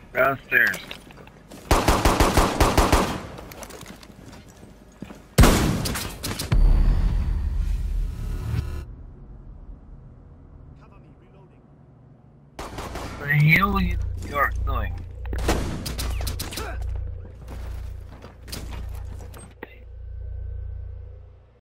Downstairs. Cover me, reloading. What the hell are you doing?